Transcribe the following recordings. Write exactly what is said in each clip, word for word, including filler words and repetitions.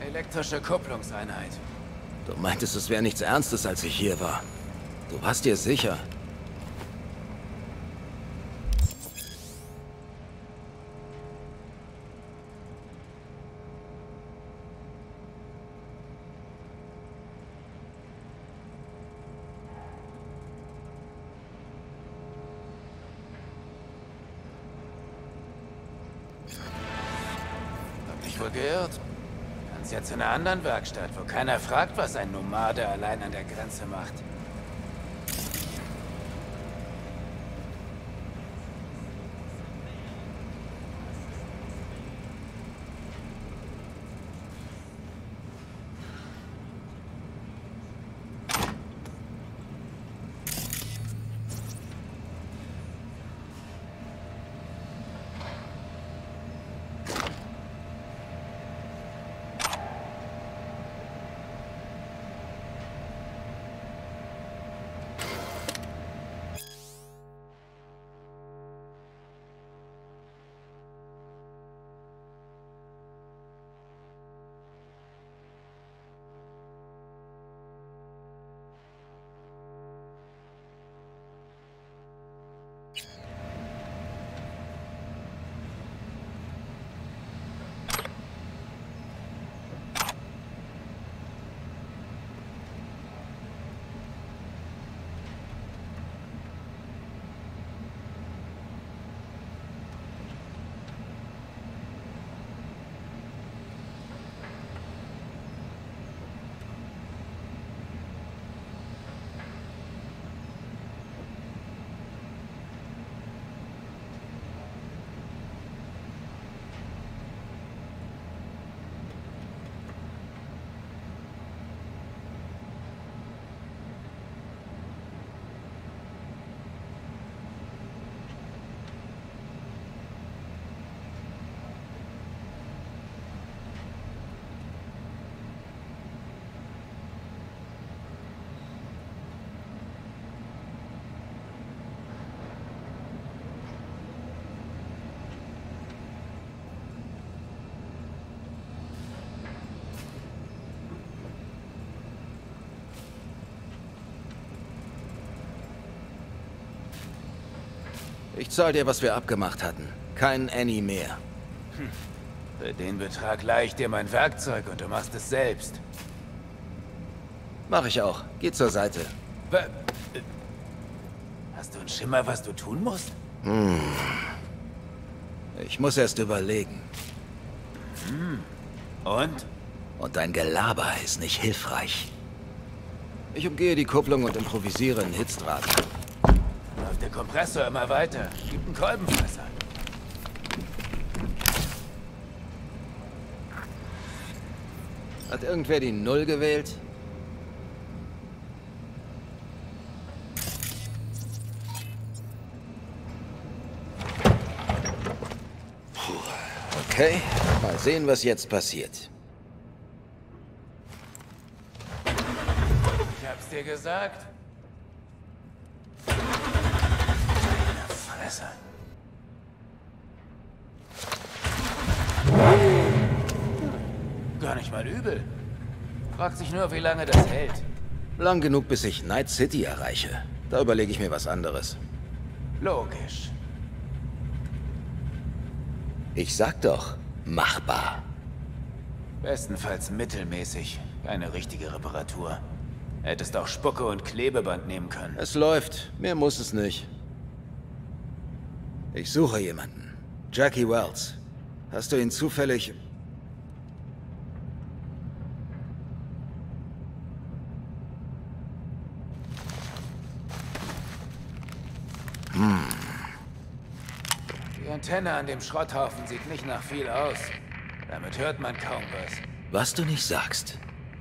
Elektrische Kupplungseinheit. Du meintest, es wäre nichts Ernstes, als ich hier war. Du warst dir sicher? Hab mich wohl geirrt. Ganz jetzt in einer anderen Werkstatt, wo keiner fragt, was ein Nomade allein an der Grenze macht. Ich zahl dir, was wir abgemacht hatten. Kein Annie mehr. Hm. Für den Betrag leih ich dir mein Werkzeug und du machst es selbst. Mach ich auch. Geh zur Seite. Was? Hast du einen Schimmer, was du tun musst? Hm. Ich muss erst überlegen. Hm. Und? Und dein Gelaber ist nicht hilfreich. Ich umgehe die Kupplung und improvisiere einen Hitzdraht. Läuft der Kompressor immer weiter. Gib einen Kolbenfresser. Hat irgendwer die Null gewählt? Puh. Okay, mal sehen, was jetzt passiert. Ich hab's dir gesagt. Fresse. Gar nicht mal übel. Fragt sich nur, wie lange das hält. Lang genug, bis ich Night City erreiche. Da überlege ich mir was anderes. Logisch. Ich sag doch, machbar. Bestenfalls mittelmäßig. Keine richtige Reparatur. Hättest auch Spucke und Klebeband nehmen können. Es läuft. Mehr muss es nicht. Ich suche jemanden. Jackie Wells. Hast du ihn zufällig... Hm. Die Antenne an dem Schrotthaufen sieht nicht nach viel aus. Damit hört man kaum was. Was du nicht sagst.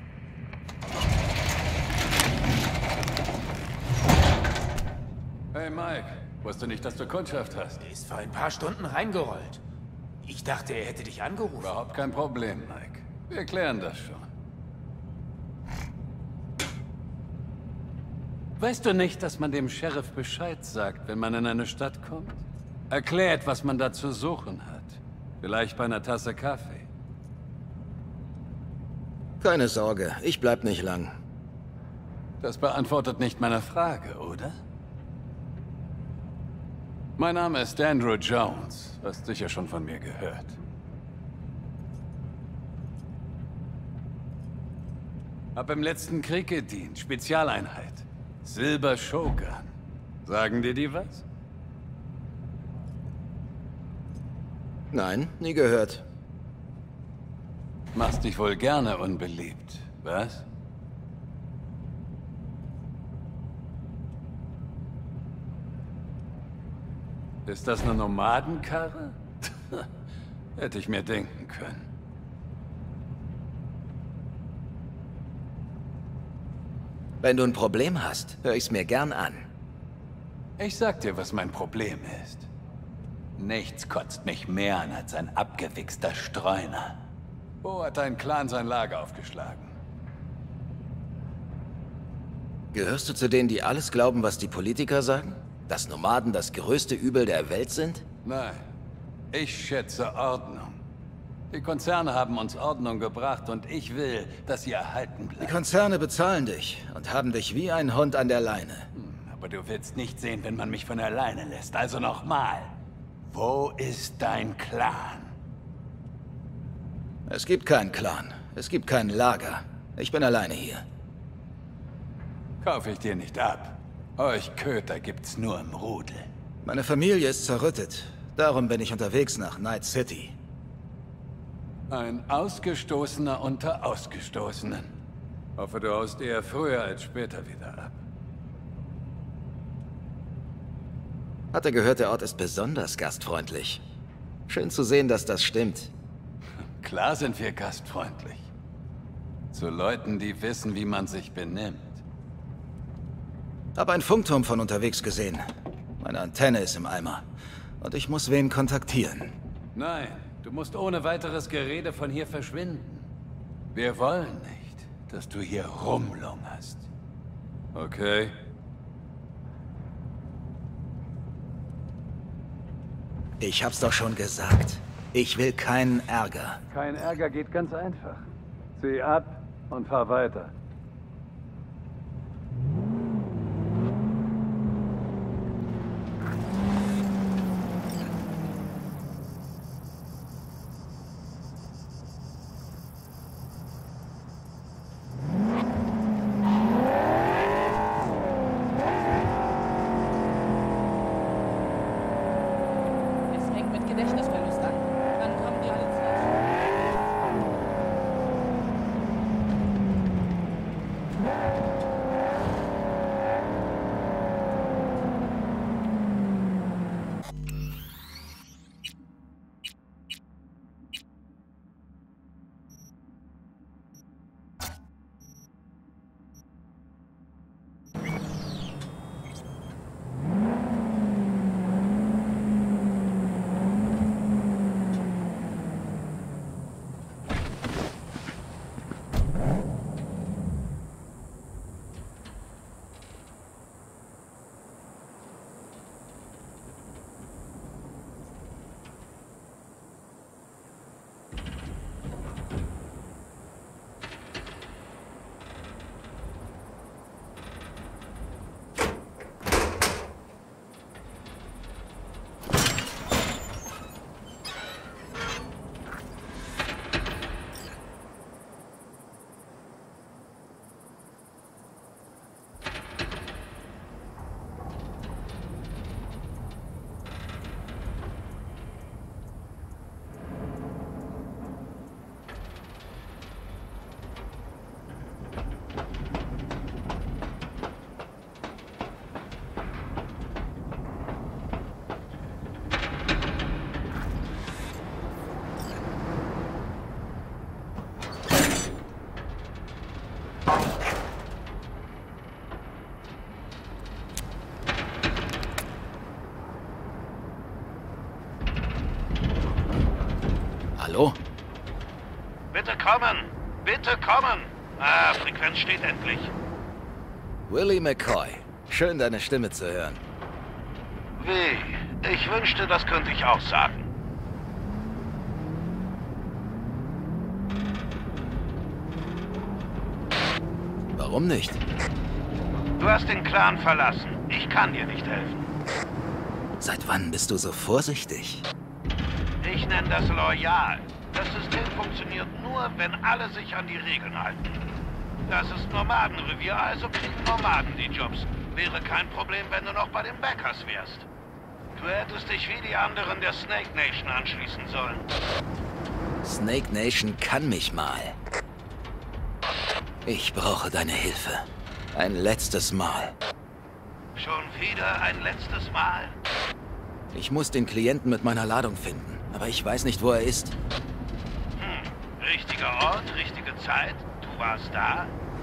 Hey Mike, wusstest du nicht, dass du Kundschaft hast? Er ist vor ein paar Stunden reingerollt. Ich dachte, er hätte dich angerufen. Überhaupt kein Problem, Mike. Wir klären das schon. Weißt du nicht, dass man dem Sheriff Bescheid sagt, wenn man in eine Stadt kommt? Erklärt, was man da zu suchen hat. Vielleicht bei einer Tasse Kaffee. Keine Sorge, ich bleib nicht lang. Das beantwortet nicht meine Frage, oder? Mein Name ist Andrew Jones. Hast sicher schon von mir gehört. Hab im letzten Krieg gedient. Spezialeinheit. Silber Shogun. Sagen dir die was? Nein, nie gehört. Machst dich wohl gerne unbeliebt, was? Ist das eine Nomadenkarre? Hätte ich mir denken können. Wenn du ein Problem hast, hör ich's mir gern an. Ich sag dir, was mein Problem ist. Nichts kotzt mich mehr an als ein abgewichster Streuner. Wo hat dein Clan sein Lager aufgeschlagen? Gehörst du zu denen, die alles glauben, was die Politiker sagen? Dass Nomaden das größte Übel der Welt sind? Nein, ich schätze Ordnung. Die Konzerne haben uns Ordnung gebracht und ich will, dass sie erhalten bleibt. Die Konzerne bezahlen dich und haben dich wie ein Hund an der Leine. Hm, aber du willst nicht sehen, wenn man mich von der Leine lässt. Also nochmal. Wo ist dein Clan? Es gibt keinen Clan. Es gibt kein Lager. Ich bin alleine hier. Kaufe ich dir nicht ab. Euch Köter gibt's nur im Rudel. Meine Familie ist zerrüttet. Darum bin ich unterwegs nach Night City. Ein Ausgestoßener unter Ausgestoßenen. Hoffe, du haust eher früher als später wieder ab. Hatte gehört, der Ort ist besonders gastfreundlich. Schön zu sehen, dass das stimmt. Klar sind wir gastfreundlich. Zu Leuten, die wissen, wie man sich benimmt. Hab einen Funkturm von unterwegs gesehen. Meine Antenne ist im Eimer. Und ich muss wen kontaktieren. Nein, du musst ohne weiteres Gerede von hier verschwinden. Wir wollen nicht, dass du hier rumlungerst. Okay? Ich hab's doch schon gesagt. Ich will keinen Ärger. Kein Ärger geht ganz einfach. Zieh ab und fahr weiter. Hallo? Bitte kommen! Bitte kommen! Ah, Frequenz steht endlich. Willie McCoy. Schön, deine Stimme zu hören. Wie? Ich wünschte, das könnte ich auch sagen. Warum nicht? Du hast den Clan verlassen. Ich kann dir nicht helfen. Seit wann bist du so vorsichtig? Ich nenne das loyal. Das System funktioniert nur, wenn alle sich an die Regeln halten. Das ist Nomadenrevier, also kriegen Nomaden die Jobs. Wäre kein Problem, wenn du noch bei den Bäckers wärst. Du hättest dich wie die anderen der Snake Nation anschließen sollen. Snake Nation kann mich mal. Ich brauche deine Hilfe. Ein letztes Mal. Schon wieder ein letztes Mal? Ich muss den Klienten mit meiner Ladung finden, aber ich weiß nicht, wo er ist. Hm, richtiger Ort, richtige Zeit. Du warst da?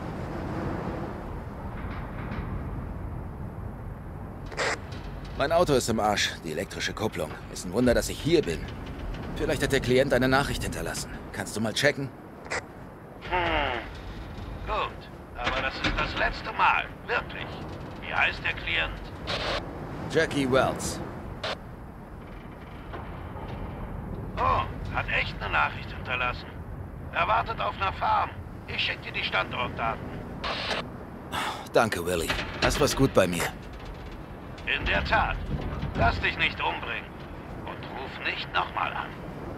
Mein Auto ist im Arsch, die elektrische Kupplung. Ist ein Wunder, dass ich hier bin. Vielleicht hat der Klient eine Nachricht hinterlassen. Kannst du mal checken? Hm, gut. Aber das ist das letzte Mal. Wirklich. Wie heißt der Klient? Jackie Wells. Oh, hat echt eine Nachricht hinterlassen. Er wartet auf einer Farm. Ich schicke dir die Standortdaten. Danke, Willy. Das war's gut bei mir. In der Tat. Lass dich nicht umbringen. Und ruf nicht nochmal an.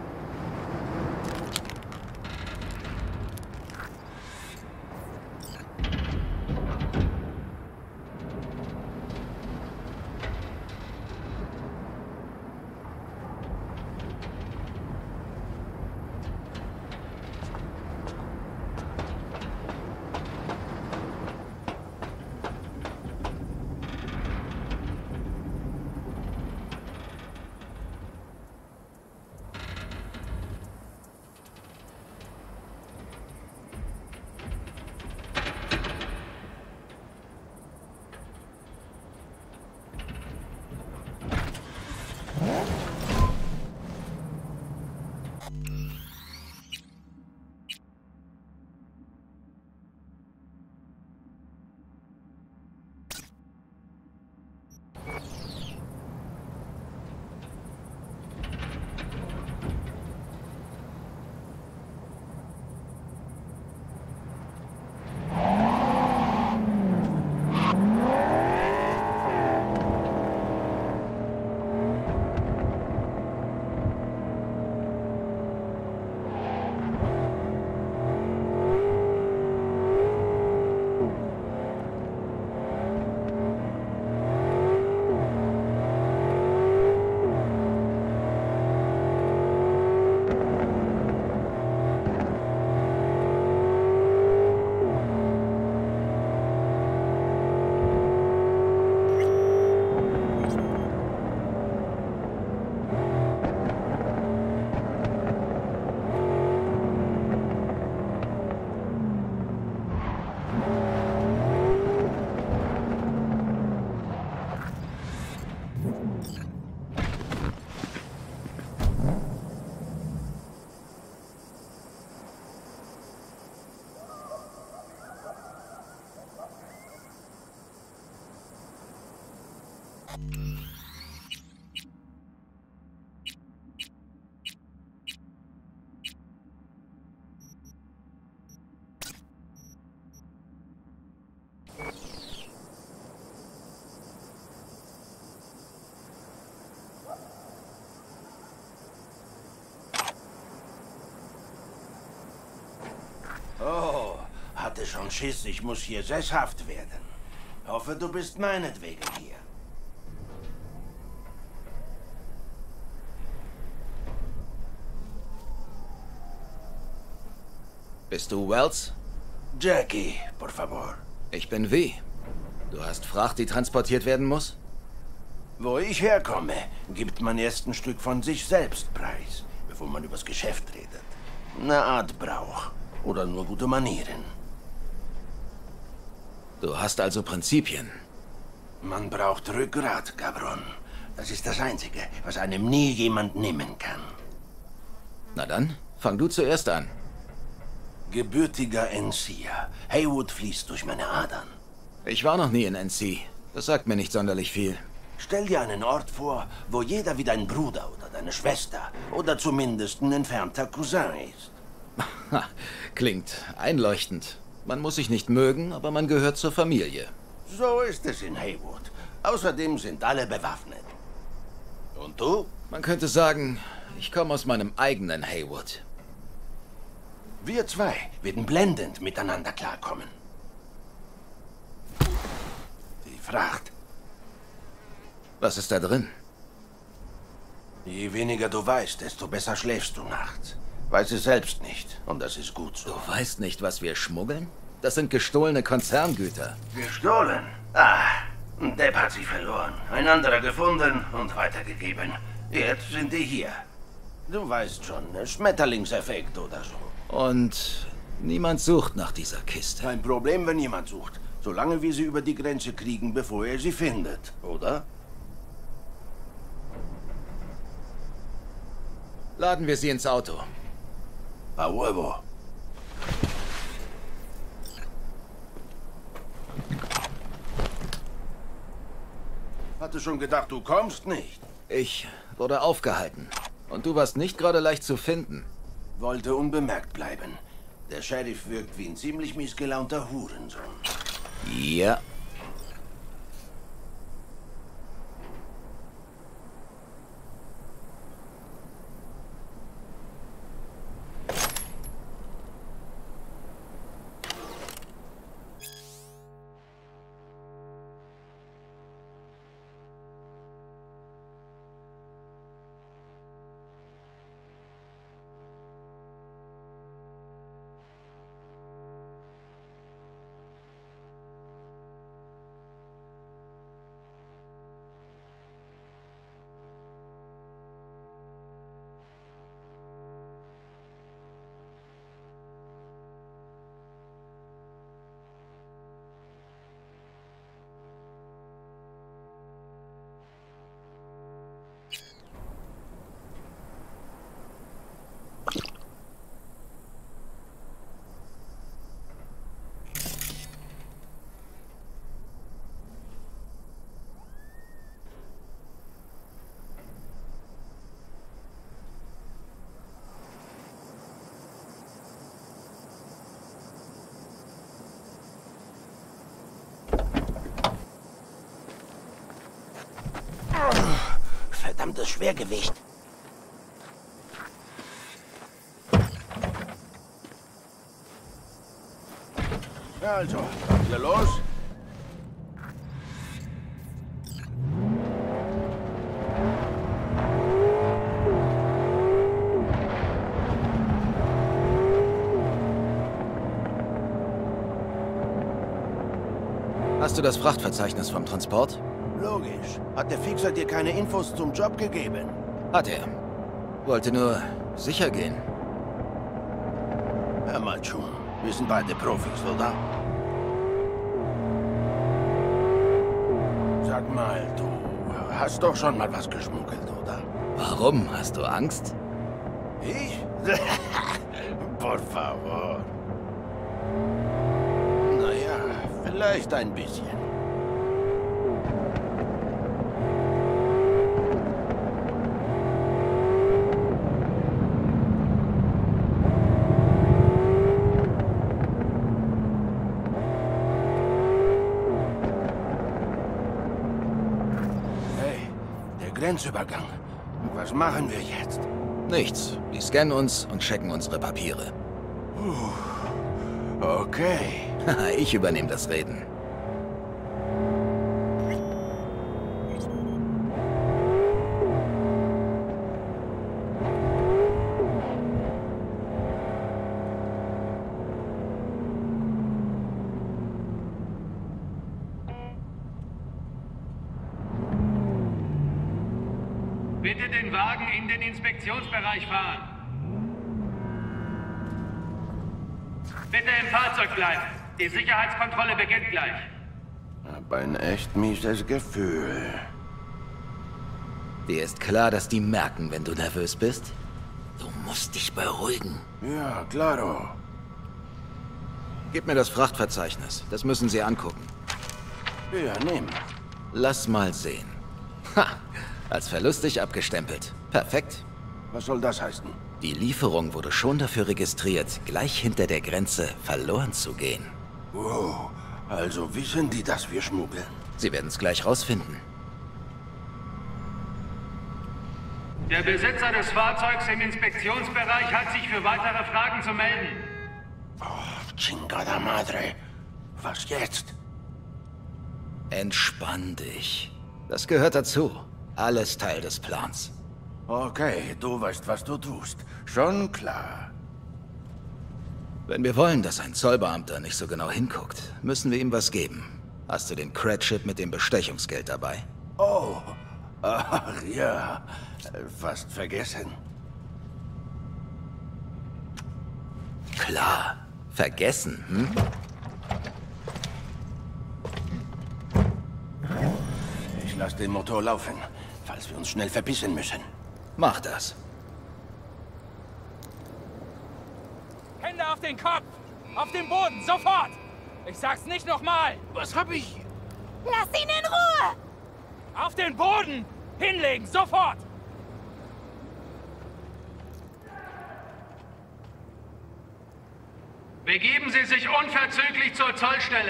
Oh, hatte schon Schiss, ich muss hier sesshaft werden. Hoffe, du bist meinetwegen hier. Bist du Wells? Jackie, por favor. Ich bin V. Du hast Fracht, die transportiert werden muss? Wo ich herkomme, gibt man erst ein Stück von sich selbst preis, bevor man übers Geschäft redet. Eine Art Brauch. Oder nur gute Manieren. Du hast also Prinzipien. Man braucht Rückgrat, Gabron. Das ist das Einzige, was einem nie jemand nehmen kann. Na dann, fang du zuerst an. Gebürtiger Encier. Haywood fließt durch meine Adern. Ich war noch nie in N C. Das sagt mir nicht sonderlich viel. Stell dir einen Ort vor, wo jeder wie dein Bruder oder deine Schwester oder zumindest ein entfernter Cousin ist. Klingt einleuchtend. Man muss sich nicht mögen, aber man gehört zur Familie. So ist es in Heywood. Außerdem sind alle bewaffnet. Und du? Man könnte sagen, ich komme aus meinem eigenen Heywood. Wir zwei werden blendend miteinander klarkommen. Die Fracht. Was ist da drin? Je weniger du weißt, desto besser schläfst du nachts. Weiß es selbst nicht. Und das ist gut so. Du weißt nicht, was wir schmuggeln? Das sind gestohlene Konzerngüter. Gestohlen? Ah, ein Depp hat sie verloren. Ein anderer gefunden und weitergegeben. Jetzt sind die hier. Du weißt schon, Schmetterlingseffekt oder so. Und niemand sucht nach dieser Kiste. Kein Problem, wenn jemand sucht. Solange wir sie über die Grenze kriegen, bevor er sie findet, oder? Laden wir sie ins Auto. A huevo. Hatte schon gedacht, du kommst nicht. Ich wurde aufgehalten. Und du warst nicht gerade leicht zu finden. Wollte unbemerkt bleiben. Der Sheriff wirkt wie ein ziemlich missgelaunter Hurensohn. Ja. Verdammtes Schwergewicht. Also, hier los? Hast du das Frachtverzeichnis vom Transport? Logisch. Hat der Fixer dir keine Infos zum Job gegeben? Hat er. Wollte nur sicher gehen. Hör mal schon. Wir sind beide Profis, oder? Sag mal, du hast doch schon mal was geschmuggelt, oder? Warum? Hast du Angst? Ich? Por favor. Naja, vielleicht ein bisschen. Grenzübergang. Was machen wir jetzt? Nichts. Die scannen uns und checken unsere Papiere. Puh. Okay. Ich übernehme das Reden. Bitte den Wagen in den Inspektionsbereich fahren. Bitte im Fahrzeug bleiben. Die Sicherheitskontrolle beginnt gleich. Hab ein echt mieses Gefühl. Dir ist klar, dass die merken, wenn du nervös bist? Du musst dich beruhigen. Ja, klaro. Gib mir das Frachtverzeichnis. Das müssen sie angucken. Ja, nimm. Lass mal sehen. Ha! Als verlustig abgestempelt. Perfekt. Was soll das heißen? Die Lieferung wurde schon dafür registriert, gleich hinter der Grenze verloren zu gehen. Wow, also wissen die, dass wir schmuggeln? Sie werden es gleich rausfinden. Der Besitzer des Fahrzeugs im Inspektionsbereich hat sich für weitere Fragen zu melden. Oh, chingada madre. Was jetzt? Entspann dich. Das gehört dazu. Alles Teil des Plans. Okay, du weißt, was du tust. Schon klar. Wenn wir wollen, dass ein Zollbeamter nicht so genau hinguckt, müssen wir ihm was geben. Hast du den Cred-Chip mit dem Bestechungsgeld dabei? Oh, ach ja. Fast vergessen. Klar. Vergessen, hm? Ich lasse den Motor laufen, falls wir uns schnell verbissen müssen. Mach das. Hände auf den Kopf! Auf den Boden, sofort! Ich sag's nicht nochmal! Was hab ich? Lass ihn in Ruhe! Auf den Boden! Hinlegen, sofort! Begeben Sie sich unverzüglich zur Zollstelle.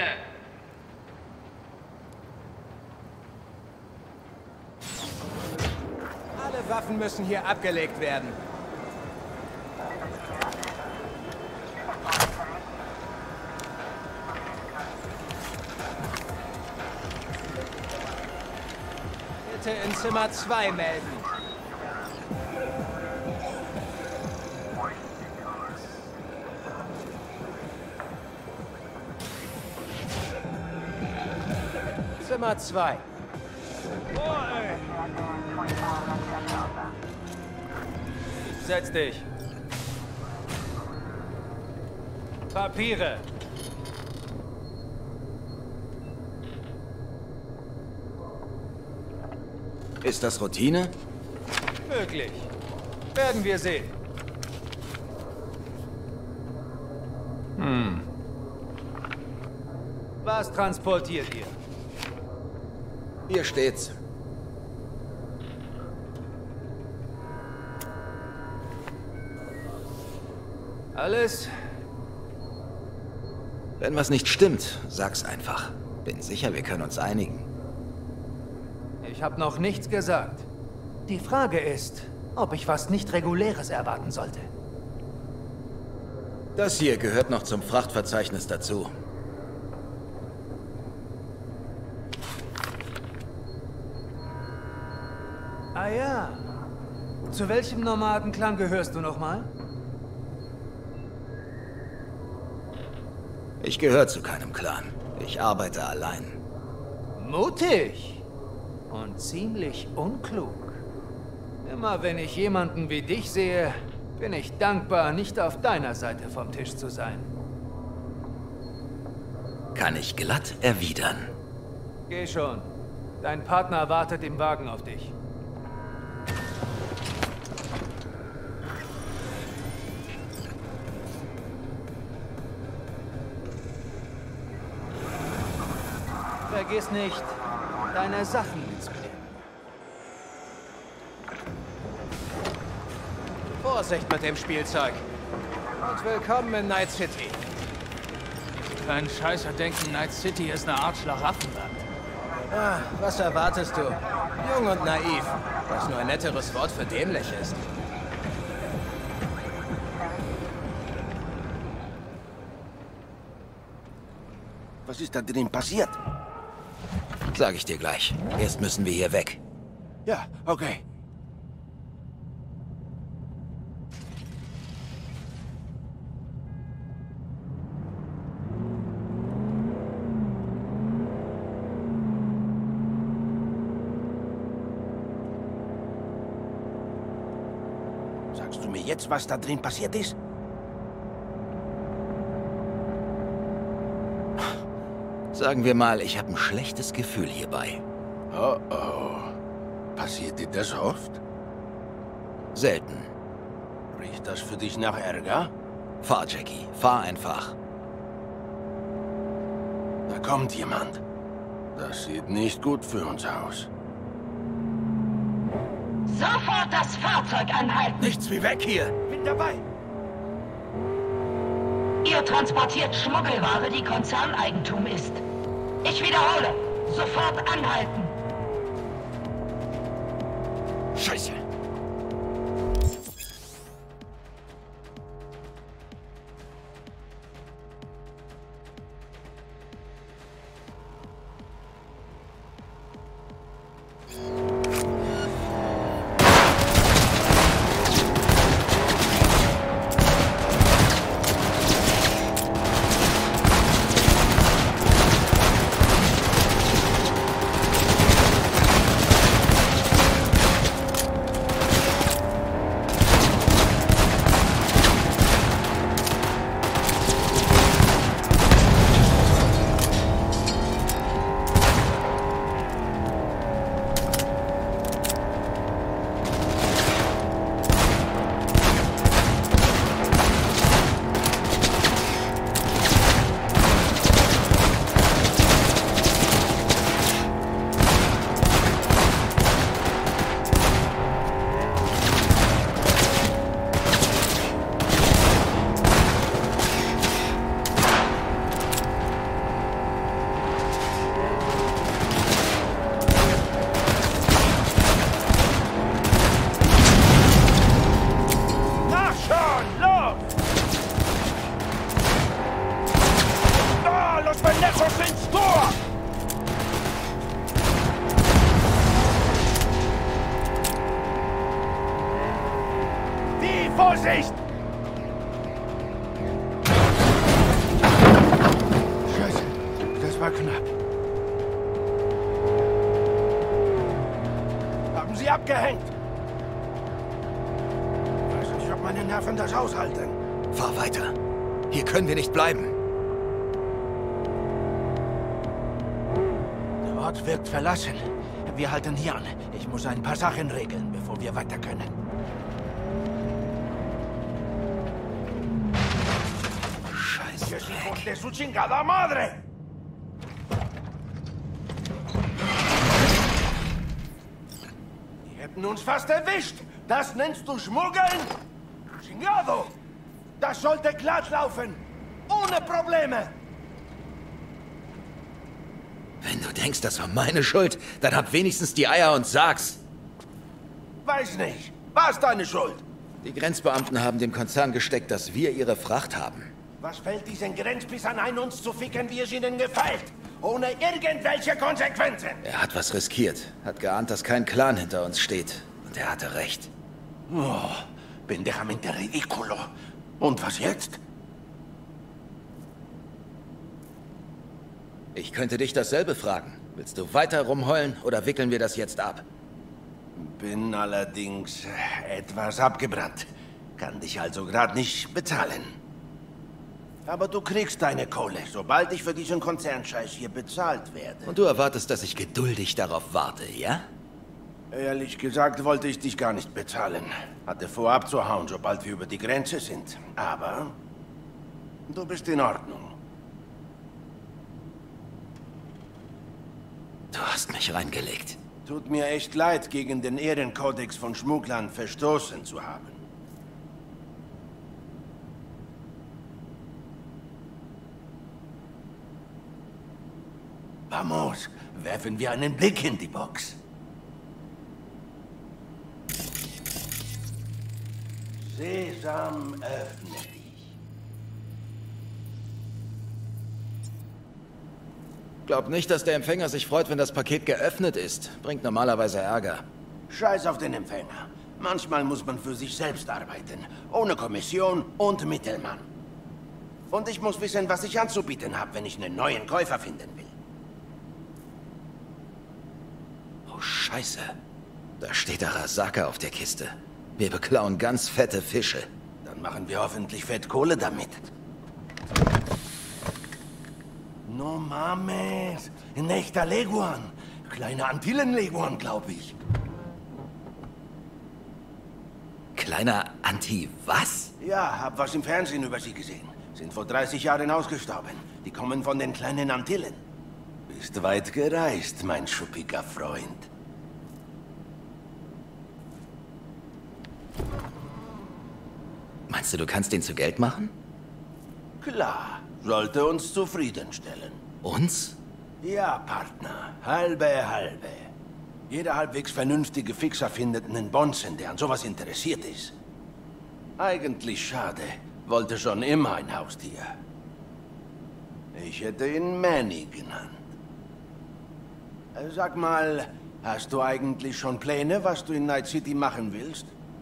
Alle Waffen müssen hier abgelegt werden. Bitte in Zimmer zwei melden. Zimmer zwei. Setz dich. Papiere. Ist das Routine? Möglich. Werden wir sehen. Hm. Was transportiert ihr? Hier steht's. Alles? Wenn was nicht stimmt, sag's einfach. Bin sicher, wir können uns einigen. Ich habe noch nichts gesagt. Die Frage ist, ob ich was nicht Reguläres erwarten sollte. Das hier gehört noch zum Frachtverzeichnis dazu. Ah ja. Zu welchem Nomadenclan gehörst du nochmal? Ich gehöre zu keinem Clan. Ich arbeite allein. Mutig. Und ziemlich unklug. Immer wenn ich jemanden wie dich sehe, bin ich dankbar, nicht auf deiner Seite vom Tisch zu sein. Kann ich glatt erwidern. Geh schon. Dein Partner wartet im Wagen auf dich. Vergiss nicht, deine Sachen mitzunehmen. Vorsicht mit dem Spielzeug. Und willkommen in Night City. Kein Scheißer denken, Night City ist eine Art Schlaraffenland. Ah, was erwartest du? Jung und naiv, was nur ein netteres Wort für dämlich ist. Was ist da drin passiert? Sag ich dir gleich. Erst müssen wir hier weg. Ja, okay. Sagst du mir jetzt, was da drin passiert ist? Sagen wir mal, ich habe ein schlechtes Gefühl hierbei. Oh oh. Passiert dir das oft? Selten. Riecht das für dich nach Ärger? Fahr, Jackie. Fahr einfach. Da kommt jemand. Das sieht nicht gut für uns aus. Sofort das Fahrzeug anhalten! Nichts wie weg hier. Bin dabei! Ihr Trio transportiert Schmuggelware, die Konzerneigentum ist. Ich wiederhole, sofort anhalten. Scheiße. Vorsicht! Scheiße, das war knapp. Haben Sie abgehängt? Weiß nicht, ob meine Nerven das aushalten. Fahr weiter. Hier können wir nicht bleiben. Der Ort wirkt verlassen. Wir halten hier an. Ich muss ein paar Sachen regeln, bevor wir weiter können. ¡De su chingada madre! Die hätten uns fast erwischt. Das nennst du Schmuggeln? Chingado! Das sollte glatt laufen. Ohne Probleme. Wenn du denkst, das war meine Schuld, dann hab wenigstens die Eier und sag's. Weiß nicht. War's deine Schuld? Die Grenzbeamten haben dem Konzern gesteckt, dass wir ihre Fracht haben. Was fällt diesen Grenzpissern ein, uns zu ficken, wie es ihnen gefällt? Ohne irgendwelche Konsequenzen. Er hat was riskiert. Hat geahnt, dass kein Clan hinter uns steht. Und er hatte recht. Oh, pendejamente ridículo. Und was jetzt? Ich könnte dich dasselbe fragen. Willst du weiter rumheulen oder wickeln wir das jetzt ab? Bin allerdings etwas abgebrannt. Kann dich also gerade nicht bezahlen. Aber du kriegst deine Kohle, sobald ich für diesen Konzernscheiß hier bezahlt werde. Und du erwartest, dass ich geduldig darauf warte, ja? Ehrlich gesagt wollte ich dich gar nicht bezahlen. Hatte vor abzuhauen, sobald wir über die Grenze sind. Aber du bist in Ordnung. Du hast mich reingelegt. Tut mir echt leid, gegen den Ehrenkodex von Schmugglern verstoßen zu haben. Vamos, werfen wir einen Blick in die Box. Sesam, öffne dich. Glaub nicht, dass der Empfänger sich freut, wenn das Paket geöffnet ist. Bringt normalerweise Ärger. Scheiß auf den Empfänger. Manchmal muss man für sich selbst arbeiten. Ohne Kommission und Mittelmann. Und ich muss wissen, was ich anzubieten habe, wenn ich einen neuen Käufer finden will. Oh, Scheiße. Da steht Arasaka auf der Kiste. Wir beklauen ganz fette Fische. Dann machen wir hoffentlich Fettkohle damit. No mames. Ein echter Leguan. Kleiner Antillen-Leguan, glaube ich. Kleiner Anti was? Ja, hab was im Fernsehen über sie gesehen. Sind vor dreißig Jahren ausgestorben. Die kommen von den kleinen Antillen. Bist weit gereist, mein schuppiger Freund. Meinst du, du kannst den zu Geld machen? Klar, sollte uns zufriedenstellen. Uns? Ja, Partner. Halbe, halbe. Jeder halbwegs vernünftige Fixer findet einen Bonzen, der an sowas interessiert ist. Eigentlich schade. Wollte schon immer ein Haustier. Ich hätte ihn Manny genannt. Sag mal, hast du eigentlich schon Pläne, was du in Night City machen willst?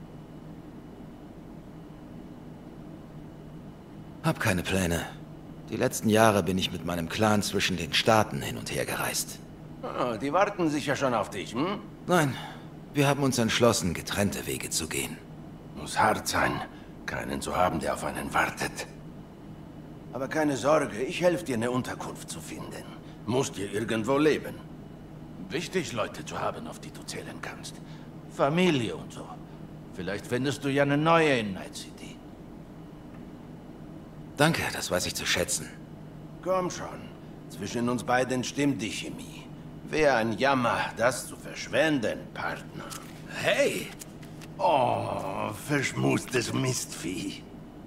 Hab keine Pläne. Die letzten Jahre bin ich mit meinem Clan zwischen den Staaten hin und her gereist. Oh, die warten sicher schon auf dich, hm? Nein, wir haben uns entschlossen, getrennte Wege zu gehen. Muss hart sein, keinen zu haben, der auf einen wartet. Aber keine Sorge, ich helfe dir, eine Unterkunft zu finden. Musst hier irgendwo leben. Wichtig, Leute zu haben, auf die du zählen kannst. Familie und so. Vielleicht findest du ja eine neue in Night City. Danke, das weiß ich zu schätzen. Komm schon. Zwischen uns beiden stimmt die Chemie. Wäre ein Jammer, das zu verschwenden, Partner. Hey! Oh, verschmustes Mistvieh.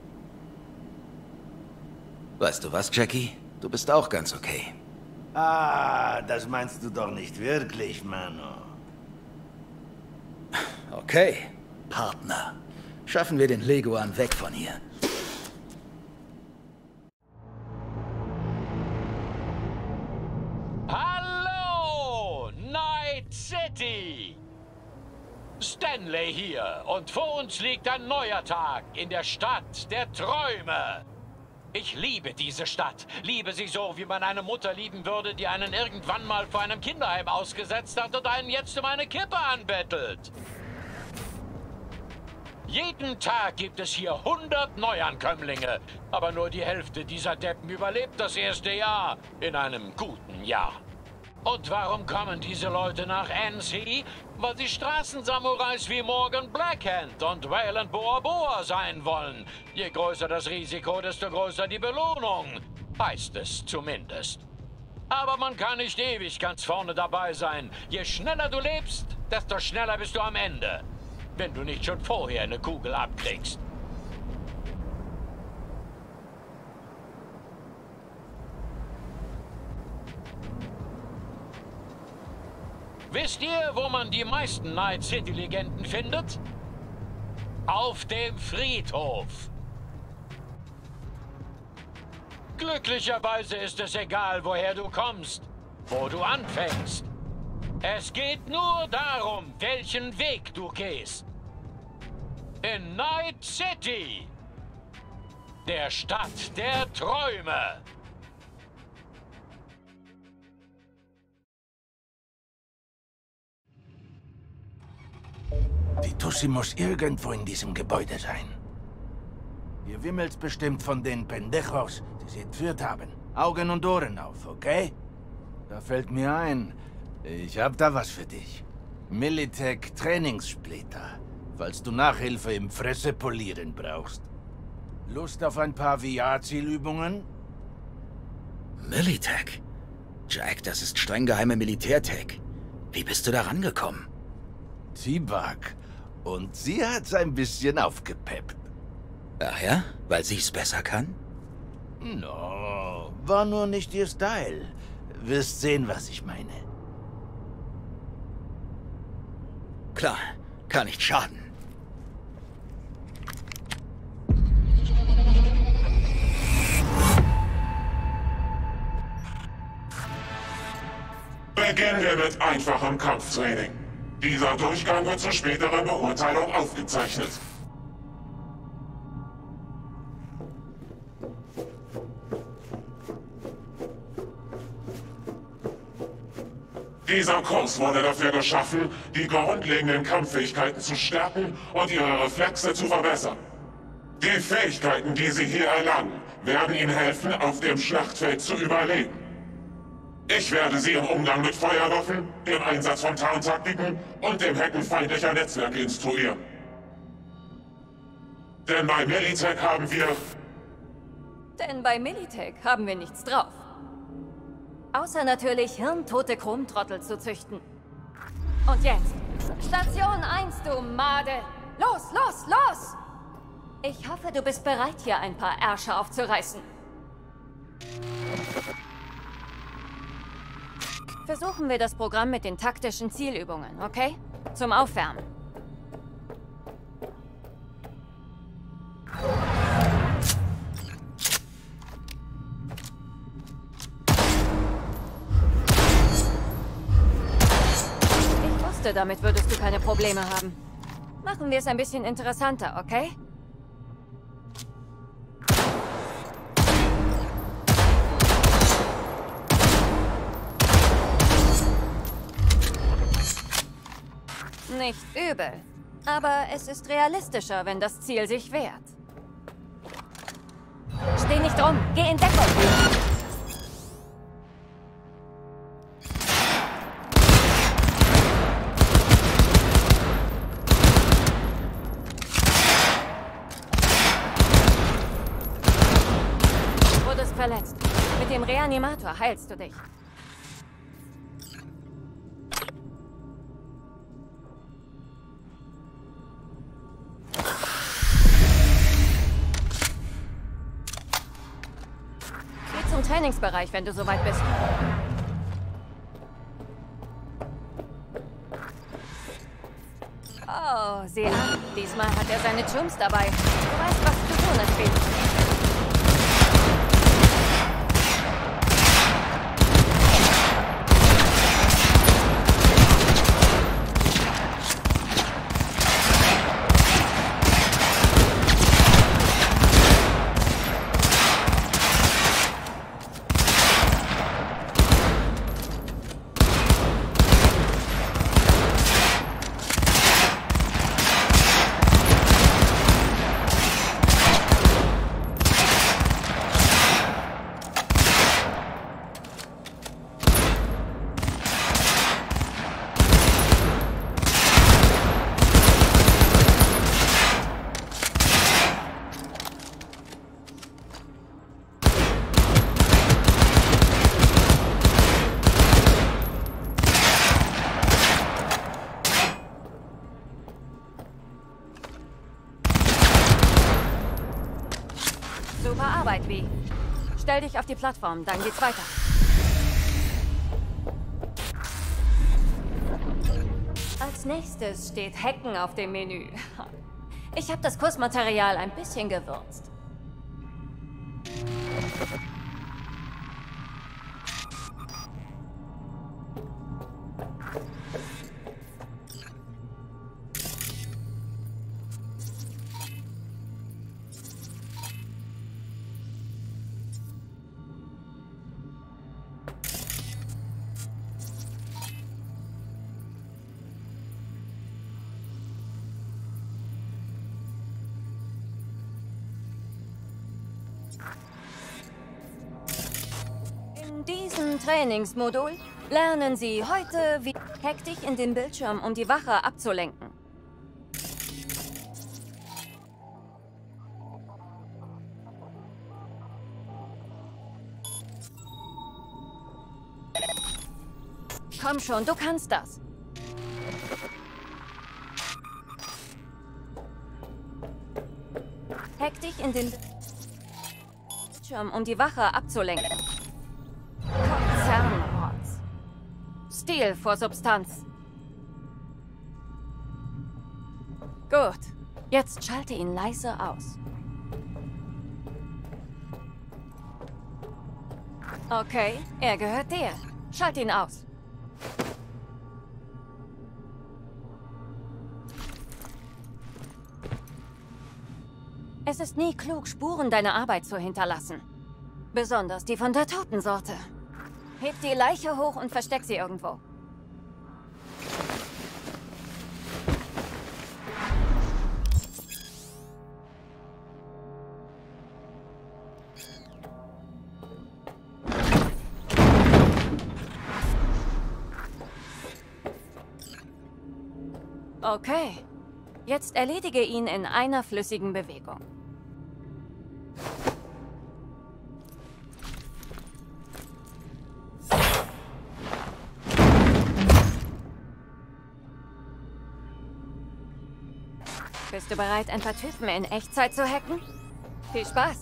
Weißt du was, Jackie? Du bist auch ganz okay. Ah, das meinst du doch nicht wirklich, Mano. Okay, Partner. Schaffen wir den Leguan weg von hier. Hallo, Night City! Stanley hier und vor uns liegt ein neuer Tag in der Stadt der Träume. Ich liebe diese Stadt, liebe sie so, wie man eine Mutter lieben würde, die einen irgendwann mal vor einem Kinderheim ausgesetzt hat und einen jetzt um eine Kippe anbettelt. Jeden Tag gibt es hier hundert Neuankömmlinge, aber nur die Hälfte dieser Deppen überlebt das erste Jahr in einem guten Jahr. Und warum kommen diese Leute nach N C? Weil sie Straßensamurais wie Morgan Blackhand und Wayland Boa Boa sein wollen. Je größer das Risiko, desto größer die Belohnung. Heißt es zumindest. Aber man kann nicht ewig ganz vorne dabei sein. Je schneller du lebst, desto schneller bist du am Ende. Wenn du nicht schon vorher eine Kugel abkriegst. Wisst ihr, wo man die meisten Night City-Legenden findet? Auf dem Friedhof. Glücklicherweise ist es egal, woher du kommst, wo du anfängst. Es geht nur darum, welchen Weg du gehst. In Night City, der Stadt der Träume. Die Tussi muss irgendwo in diesem Gebäude sein. Ihr wimmelt's bestimmt von den Pendejos, die sie entführt haben. Augen und Ohren auf, okay? Da fällt mir ein, ich hab da was für dich. Militech Trainingssplitter, falls du Nachhilfe im Fressepolieren brauchst. Lust auf ein paar V R-Zielübungen? Militech? Jack, das ist streng geheime Militärtech. Wie bist du da rangekommen? T-Bug. Und sie hat's ein bisschen aufgepeppt. Ach ja? Weil sie's besser kann? No, war nur nicht ihr Style. Wirst sehen, was ich meine. Klar, kann nicht schaden. Beginnen wir mit einfachem Kampftraining. Dieser Durchgang wird zur späteren Beurteilung aufgezeichnet. Dieser Kurs wurde dafür geschaffen, die grundlegenden Kampffähigkeiten zu stärken und ihre Reflexe zu verbessern. Die Fähigkeiten, die Sie hier erlangen, werden Ihnen helfen, auf dem Schlachtfeld zu überleben. Ich werde Sie im Umgang mit Feuerwaffen, dem Einsatz von Tarntaktiken und dem Hacken feindlicher Netzwerke instruieren. Denn bei Militech haben wir... Denn bei Militech haben wir nichts drauf. Außer natürlich hirntote Chromtrottel zu züchten. Und jetzt, Station eins, du Made! Los, los, los! Ich hoffe, du bist bereit, hier ein paar Ärsche aufzureißen. Versuchen wir das Programm mit den taktischen Zielübungen, okay? Zum Aufwärmen. Ich wusste, damit würdest du keine Probleme haben. Machen wir es ein bisschen interessanter, okay? Nicht übel. Aber es ist realistischer, wenn das Ziel sich wehrt. Steh nicht rum. Geh in Deckung. Du wurdest verletzt. Mit dem Reanimator heilst du dich. Trainingsbereich, wenn du soweit bist. Oh, sieh an. Diesmal hat er seine Chums dabei. Du weißt, was zu tun ist, Baby. Super Arbeit, Vi. Stell dich auf die Plattform, dann geht's weiter. Als nächstes steht Hacken auf dem Menü. Ich habe das Kursmaterial ein bisschen gewürzt. In diesem Trainingsmodul lernen Sie heute, wie hack dich in den Bildschirm, um die Wache abzulenken. Komm schon, du kannst das. Hack dich in den Bildschirm, um die Wache abzulenken. Konzernrotz. Stil vor Substanz. Gut. Jetzt schalte ihn leise aus. Okay, er gehört dir. Schalt ihn aus. Es ist nie klug, Spuren deiner Arbeit zu hinterlassen. Besonders die von der Totensorte. Heb die Leiche hoch und versteck sie irgendwo. Okay. Jetzt erledige ihn in einer flüssigen Bewegung. Bist du bereit, ein paar Typen in Echtzeit zu hacken? Viel Spaß!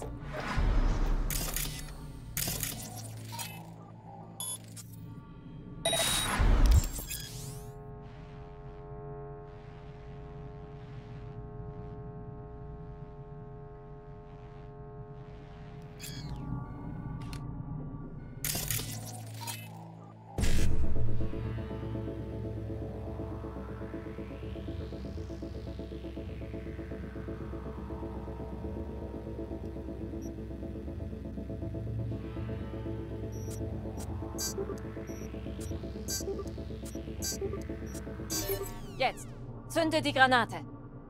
Jetzt. Zünde die Granate.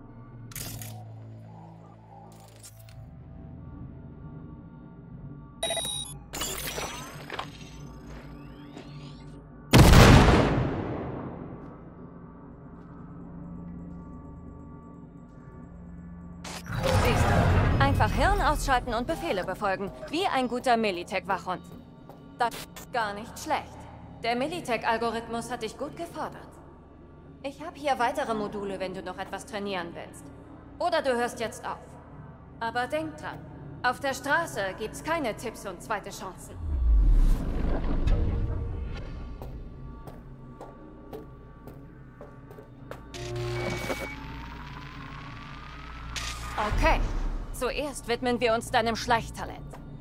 Siehst du, einfach Hirn ausschalten und Befehle befolgen, wie ein guter Militech-Wachhund. Das ist gar nicht schlecht. Der Militech-Algorithmus hat dich gut gefordert. Ich habe hier weitere Module, wenn du noch etwas trainieren willst. Oder du hörst jetzt auf. Aber denk dran, auf der Straße gibt's keine Tipps und zweite Chancen. Okay, zuerst widmen wir uns deinem Schleichtalent.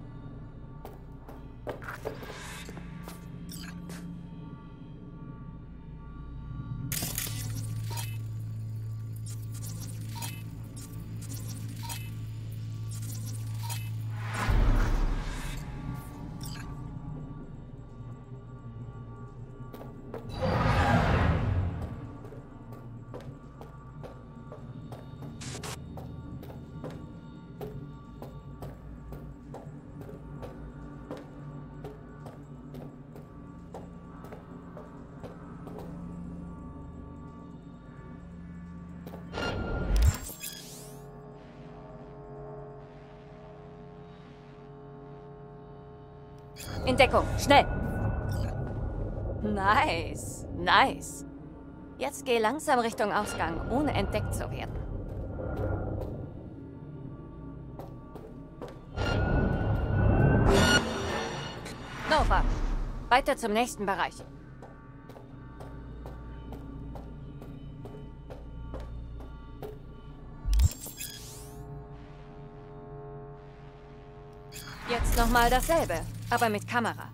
In Deckung, schnell! Nice, nice. Jetzt geh langsam Richtung Ausgang, ohne entdeckt zu werden. Nova, weiter zum nächsten Bereich. Jetzt nochmal dasselbe, aber mit Kamera.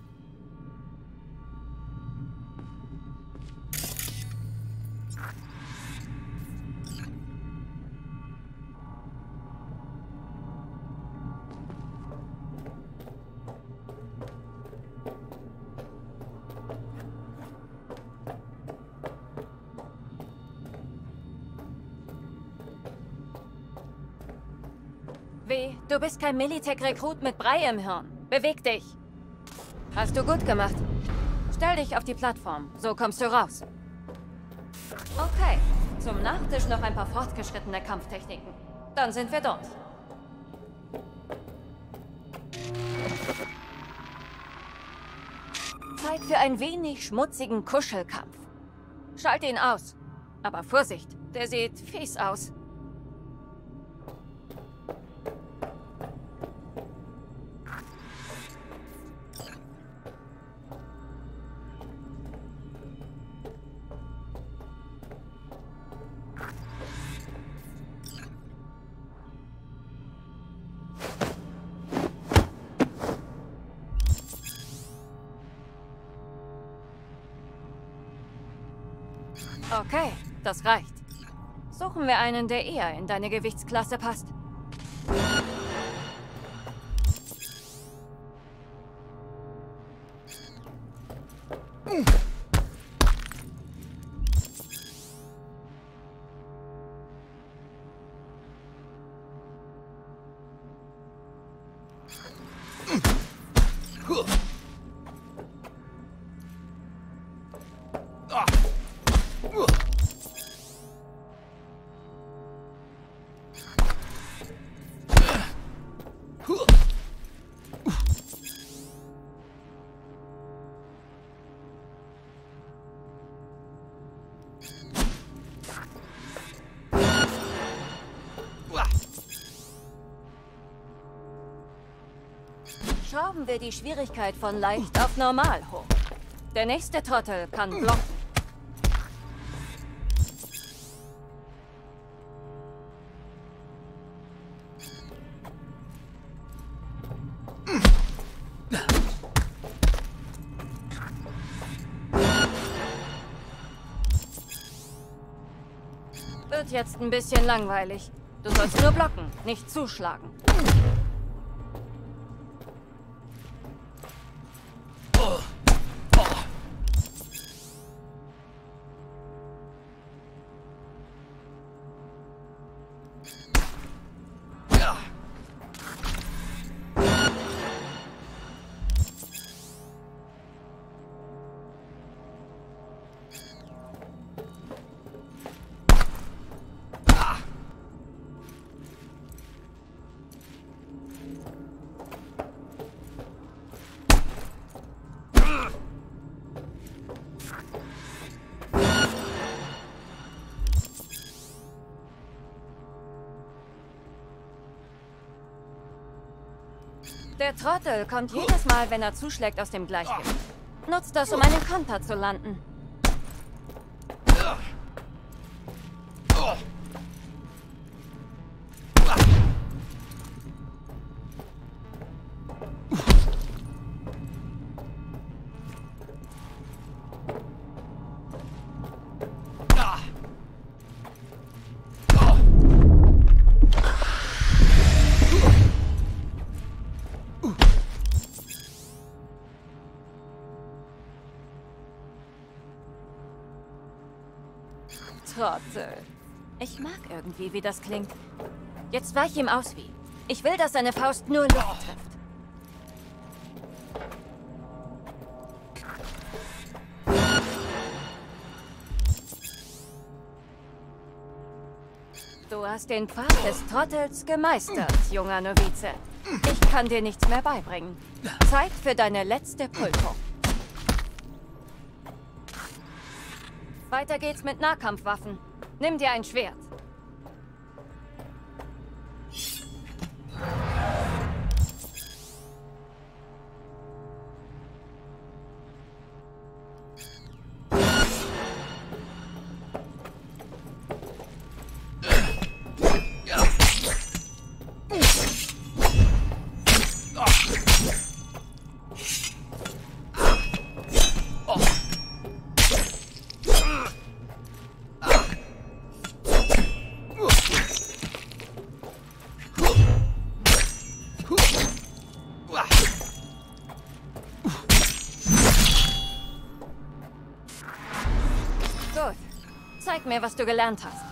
W, du bist kein Militech-Rekrut mit Brei im Hirn. Beweg dich! Hast du gut gemacht. Stell dich auf die Plattform, so kommst du raus. Okay, zum Nachtisch noch ein paar fortgeschrittene Kampftechniken. Dann sind wir dort. Zeit für ein wenig schmutzigen Kuschelkampf. Schalt ihn aus. Aber Vorsicht, der sieht fies aus. Okay, das reicht. Suchen wir einen, der eher in deine Gewichtsklasse passt. Schrauben wir die Schwierigkeit von leicht auf normal hoch. Der nächste Trottel kann blocken. Wird jetzt ein bisschen langweilig. Du sollst nur blocken, nicht zuschlagen. Der Trottel kommt jedes Mal, wenn er zuschlägt, aus dem Gleichgewicht. Nutzt das, um einen Konter zu landen. Trottel. Ich mag irgendwie, wie das klingt. Jetzt weich ihm aus wie. Ich will, dass seine Faust nur Luft trifft. Du hast den Pfad des Trottels gemeistert, junger Novize. Ich kann dir nichts mehr beibringen. Zeit für deine letzte Prüfung. Weiter geht's mit Nahkampfwaffen. Nimm dir ein Schwert. Gut. Zeig mir, was du gelernt hast.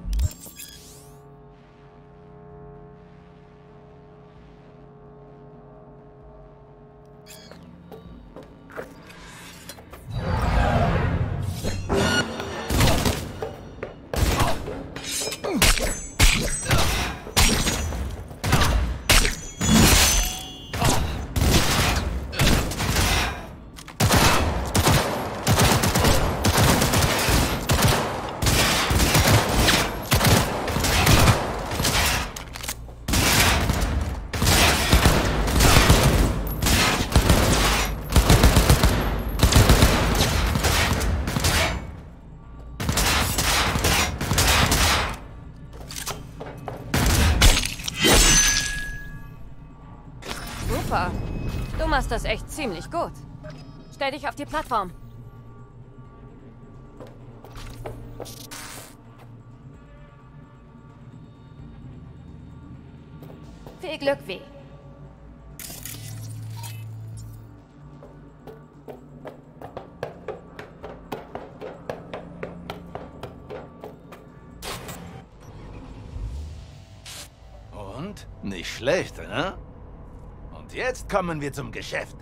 Super. Du machst das echt ziemlich gut. Stell dich auf die Plattform. Viel Glück, W. Und? Nicht schlecht, ne? Und jetzt kommen wir zum Geschäft.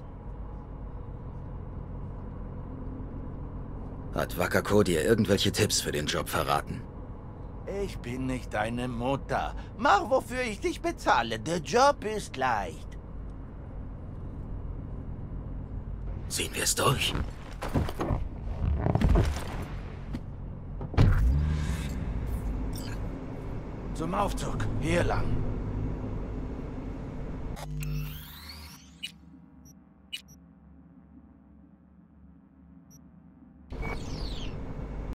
Hat Wakako dir irgendwelche Tipps für den Job verraten? Ich bin nicht deine Mutter. Mach, wofür ich dich bezahle. Der Job ist leicht. Ziehen wir es durch? Zum Aufzug. Hier lang.